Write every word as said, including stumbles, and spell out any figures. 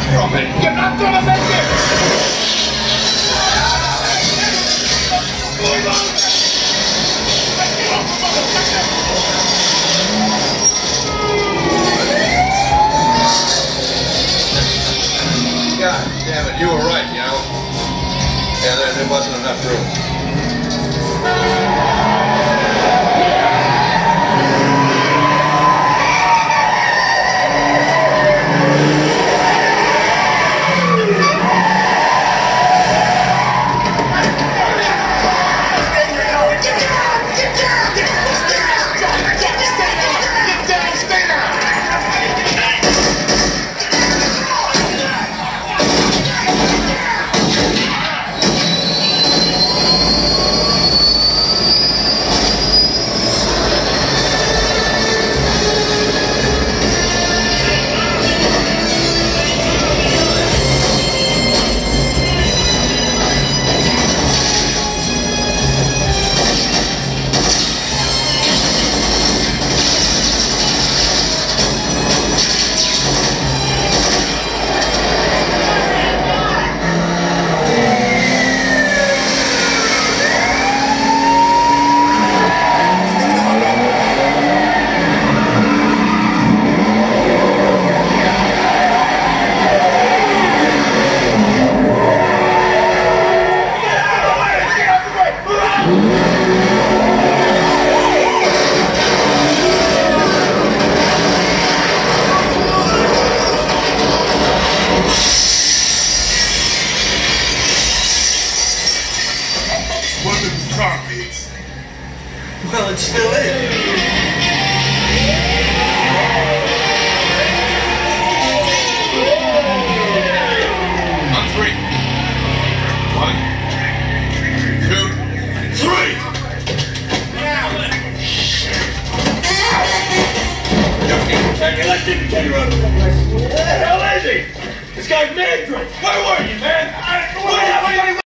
from it. You're not gonna make it! God damn it, you were right, you know? Yeah, there, there wasn't enough room. Wasn't the car, mates. Well, it still is. On three. One, two, three! Let's get the kid running. Where the hell is he? This guy's mad drunk. Where were you, man? I,